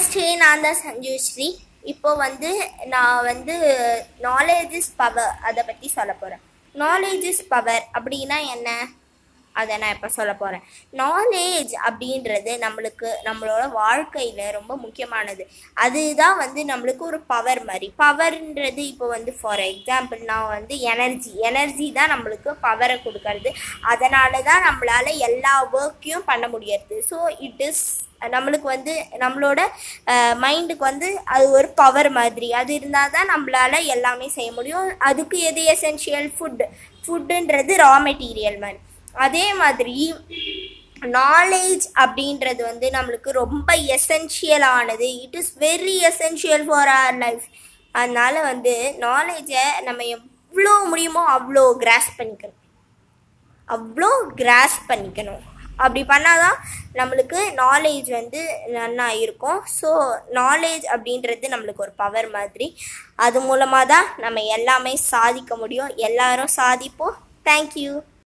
நமஸ்தே, நான் தான் சஞ்சுஸ்ரீ. இப்போ நான் நாலேஜ் இஸ் பவர் அதை பற்றி சொல்ல போகிறேன். நாலேஜ் இஸ் பவர் அப்படின்னா என்ன, அதை நான் இப்போ சொல்ல போகிறேன். நாலேஜ் அப்படின்றது நம்மளோட வாழ்க்கையில் ரொம்ப முக்கியமானது. அதுதான் நம்மளுக்கு ஒரு பவர் மாதிரி. பவர்ன்றது இப்போ ஃபார் எக்ஸாம்பிள் நான் எனர்ஜி தான் நம்மளுக்கு பவரை கொடுக்கறது. அதனால தான் நம்மளால் எல்லா ஒர்க்கையும் பண்ண முடியாது. ஸோ இட் இஸ் நம்மளுக்கு நம்மளோட மைண்டுக்கு அது ஒரு பவர் மாதிரி. அது இருந்தால் தான் நம்மளால் எல்லாமே செய்ய முடியும். அதுக்கு எது எசென்ஷியல்? ஃபுட்டுன்றது ரா மெட்டீரியல் மாதிரி. அதே மாதிரி நாலேஜ் அப்படின்றது நம்மளுக்கு ரொம்ப எசென்ஷியலானது. It is very essential for our life. அதனால் நாலேஜை நம்ம எவ்வளோ முடியுமோ அவ்வளோ கிராஸ் பண்ணிக்கணும். அப்படி பண்ணால் தான் நம்மளுக்கு நாலேஜ் நல்லா இருக்கும். ஸோ நாலேஜ் அப்படின்றது நம்மளுக்கு ஒரு பவர் மாதிரி. அது மூலமாக தான் நம்ம எல்லாமே சாதிக்க முடியும். எல்லாரும் சாதிப்போம். தேங்க்யூ.